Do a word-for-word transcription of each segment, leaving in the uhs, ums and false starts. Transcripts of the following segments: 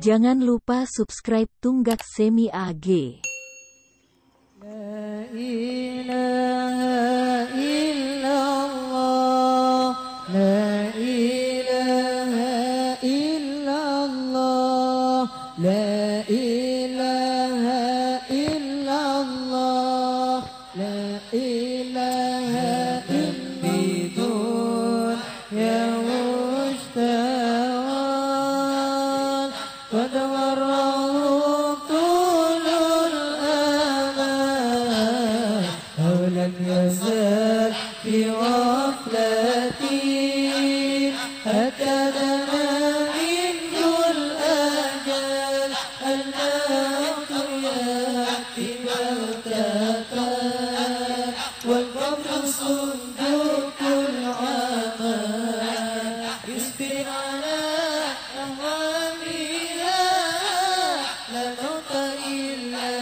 Jangan lupa subscribe Tunggak Semi A G. La ilaha illallah, la ilaha illallah, la ilaha illallah, la ilaha illallah, ya mustawal qad warahum tulul amal ولم يزال في غفلتي أتانا منذ الأجل الموت يأتي بغتة والقبر صندوق العمل اصبر على أهوالها لا موت إلا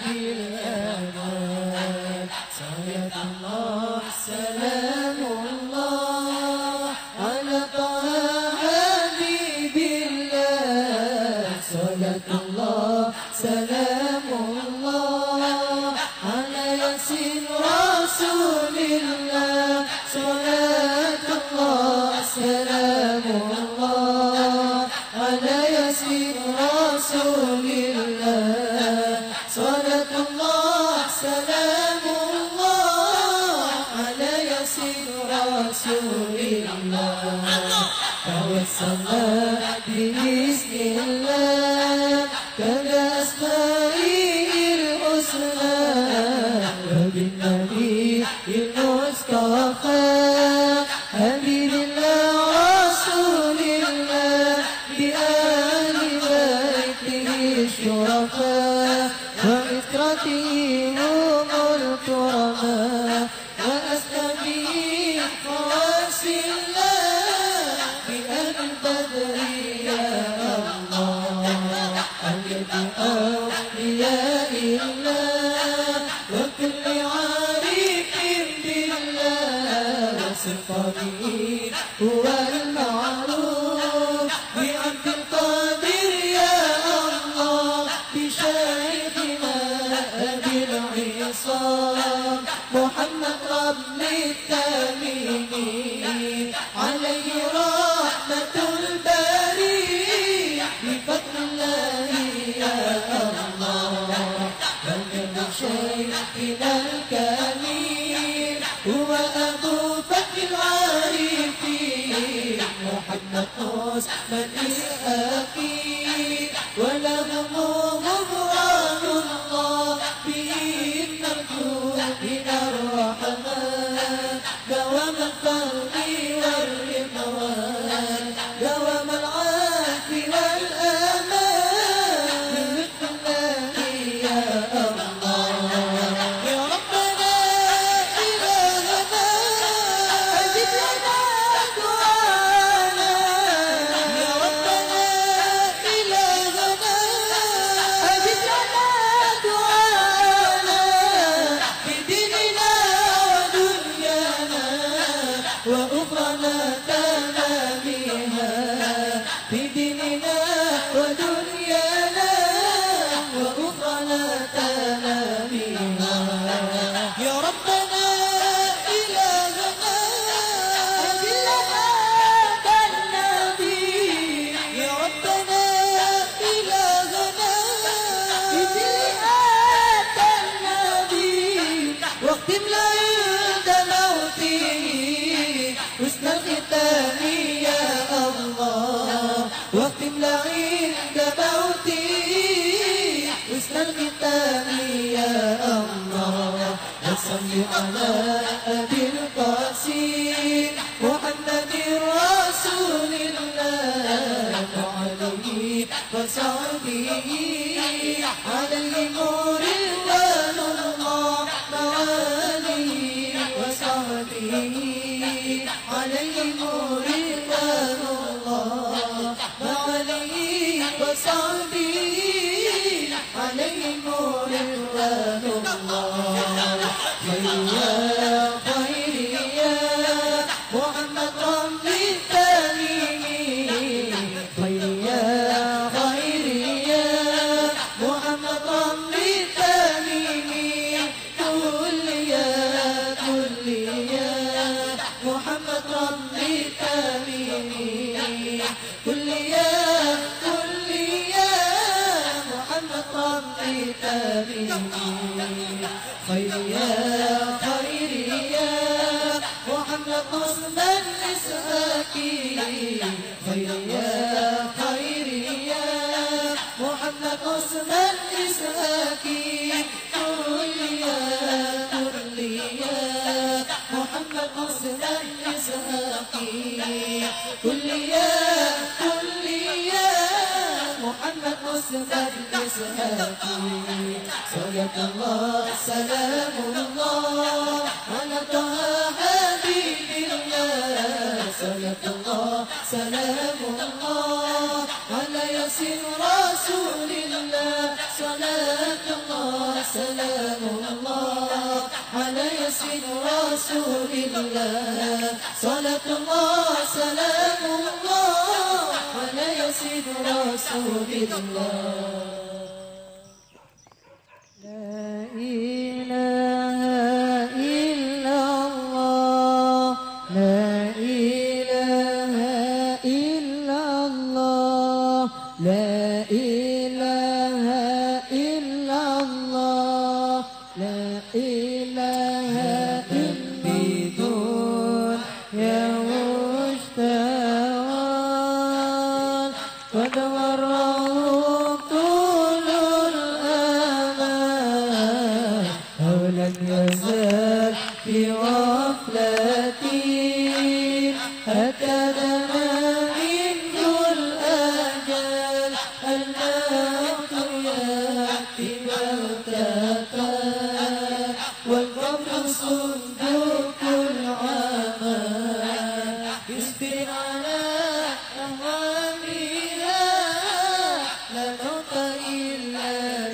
بالأمان صلاة الله سلام الله على طه حبيب الله صلاة الله سلام الله على ياسين رسول الله صلاة الله سلام الله على ياسين رسول الله صلاة الله سلام الله على ياسين رسول الله توسلنا بإذن الله كبأسمائه الحسنى وبالنبي المصطفى حبيب الله رسول الله بآل بيته الشرفاء وإطرته هم الكرماء وأسلمه خواص الله بأهل البدر يا الله الذي أولياء الله وكل عارف بالله وصفته هو المعروف بعبد القادر يا الله بشيخنا أبي العصام محمد رب التميمي عليه رحمة الباري بفضل الله يا الله فلن شيخنا الكريم هو أبو بكر العارفين محمد عثمان الأخير ولهم غفران الله بإذن نرجو من الرحمن دوام الفضل والرضوان دوام العافية والأمان بلطف الله يا الله يا ربنا إلهنا أجب لنا دعانا يا ربنا إلهنا أجب لنا دعانا بديننا ودنيانا وأخرانا تمامها بديننا ودنيانا وأخرانا تمامها يا ربنا إلهنا أجل هذا النبي يا ربنا إلهنا أجل هذا النبي واختم له عند موته حسن الختام يا الله واختم له عند موته حسن الختام يا الله وصل على أبي القاسم محمد رسول الله وعليه وصحبه عليهم رضوان الله وعليه وصحبه عليهم رضوان الله وعليه وصحبه عليهم رضوان الله خير خير يا محمد رب التميمي خير يا خير الختام خير يا خير يا محمد عثمان إسحاقي خير يا خير يا محمد عثمان إسحاقي كل يا كل يا محمد عثمان إسحاقي كل يا كل يا محمد عثمان إسحاقي صلاة الله سلام الله على طه حبيب الله صلاة الله سلام الله على ياسين رسول الله صلاة الله سلام الله على ياسين رسول الله صلاة الله سلام الله على ياسين رسول الله لا إله إلا الله لا إله إلا الله لا إله إلا الله لا إله إلا بدون يا مشتاق قد وراه طول الأمان أو لم يزال في غفلتي أتانا منه الأجل الموت يأتي بغتة والقبر صندوق العمل يصبر على أهوالها لا موت إلا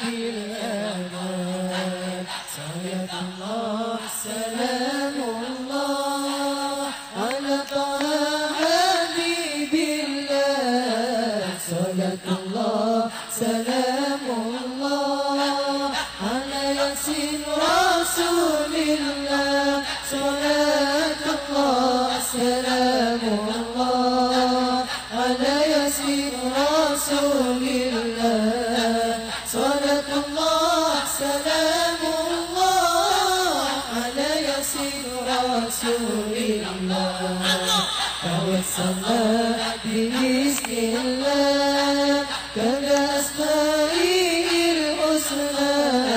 بالأمان صلاة الله سلام الله على طه حبيب الله صلاة الله سلام الله على ياسين رسول الله صلاة الله سلام الله على ياسين رسول الله صلاة الله سلام الله على ياسين رسول الله توسلنا بإذن الله كذا أسمائه الحسنى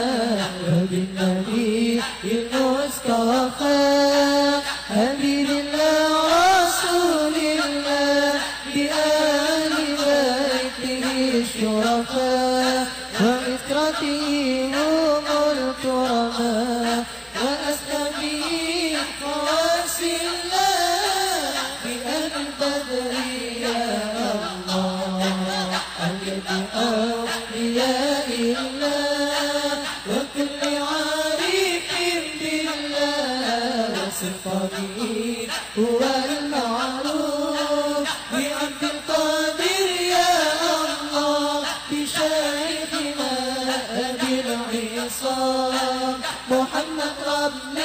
وبالنبي المصطفى حبيب الله رسول الله بآل بيته الشرفاء وإسرته هم الكرماء وأسلمه خواص الله بأهل البدر يا الله الذي أولياء الله وكل عارف بالله وصفته هو المعروف بعبد القادر يا الله بشيخنا أبي العصام محمد رب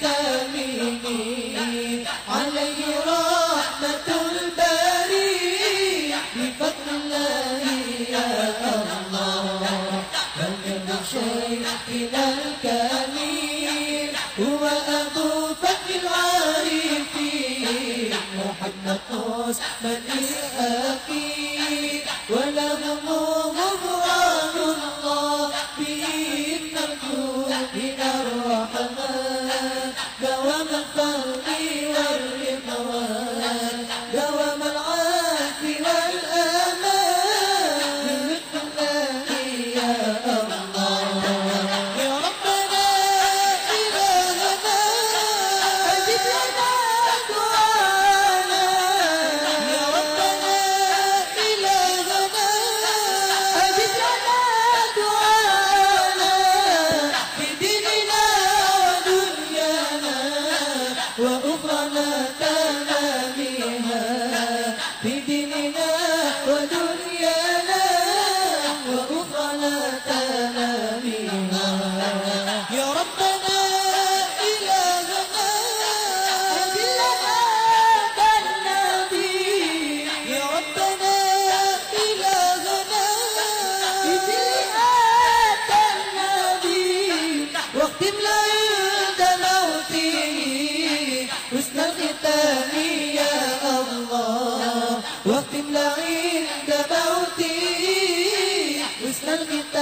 التامين عليه رحمة الباري بفضل الله يا الله من شيخنا الكريم هو أبو بكر العارفين محمد عثمان إسحاقي ولهم غفران الله بإذن الكون من الرحمن دوام الفضل والرضوان دوام العافي والأمان من لطف الله يا الله يا ربنا إلهنا أجب لنا دعانا يا ربنا إلهنا أجب لنا دعانا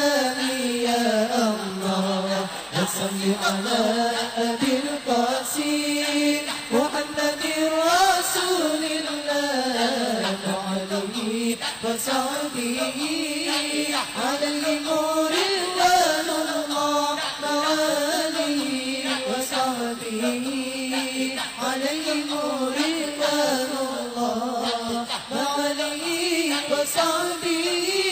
الإسلام يا الله وصل على أبي القاسم محمد رسول الله وعليه وصحبه عليهم رضوان الله وعليه وصحبه عليهم رضوان الله وعليه وصحبه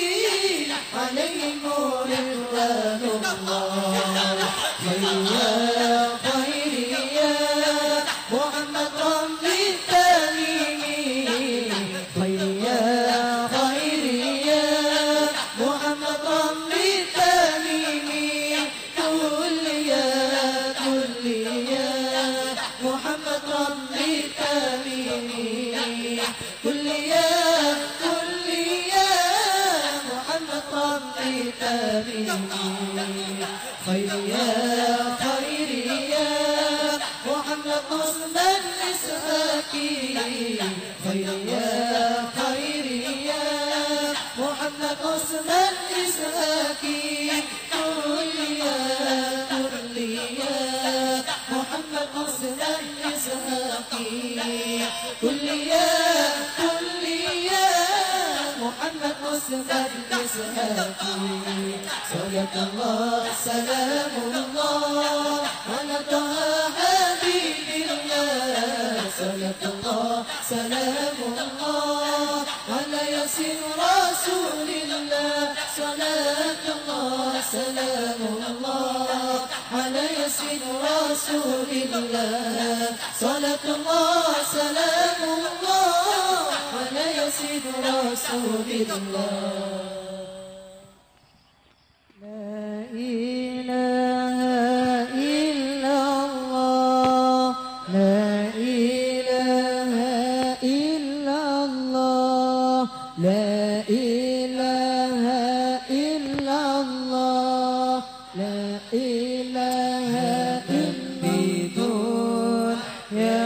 عليهم رضوان الله خير خير يا محمد رب التميمي خير يا خير يا محمد رب التميمي كل يا كل يا محمد رب التميمي كل يا كل يا محمد رب التميمي خير يا خير يا محمد عثمان الإسحاقي خير يا خير يا محمد عثمان الإسحاقي كل يا كل يا محمد عثمان الإسحاقي كل يا كل يا محمد عثمان الإسحاقي صلاة الله سلام الله على طه حبيب الله صلاة الله سلام الله على ياسين رسول الله صلاة الله سلام الله على ياسين رسول الله صلاة الله سلام الله على ياسين رسول الله لا إله إلا الله لا إله إلا الله لا إله إلا الله لا إله إلا بدون يا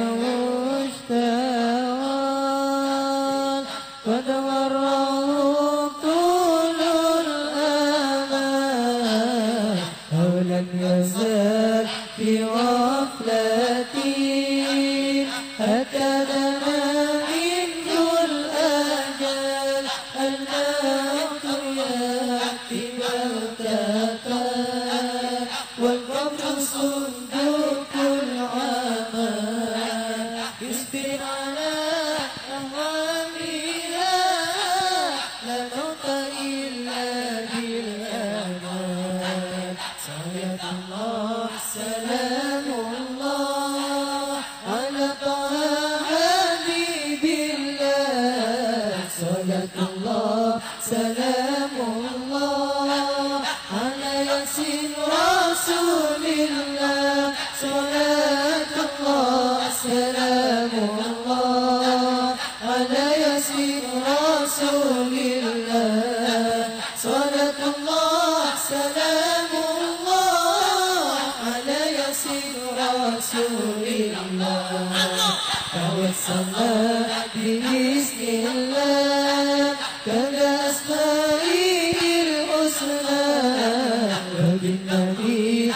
مشتاق قد وراه طول الأمان أو لم يزال في غفلتي أتانا منه الأجل الموت يأتي بغتة والقبر صندوق العمل اصبر على أهوالها لا موت إلا بالأمان صلاة الله سلام الله على طه حبيب الله صلاة الله سلام الله على ياسين رسول الله صلاة الله سلام الله على ياسين رسول الله صلاة الله سلام الله على ياسين رسول الله توسلنا بإذن الله كبأسمائه الحسنى وبالنبي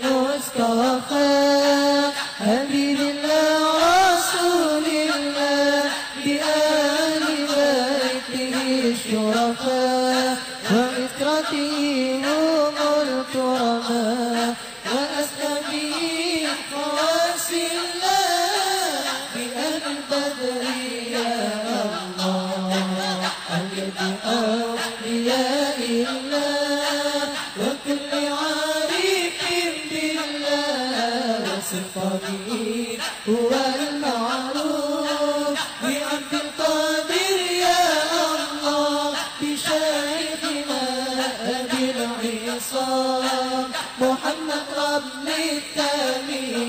المصطفى حبيب الله رسول الله بآل بيته الشرفاء وإسرته هم الكرماء وأسلمه خواص الله بأهل البدر يا الله الذي أولياء الله وكل عارف بالله وصفته هو المعروف بعبد القادر يا الله بشيخنا أبي العصام محمد رب التميمي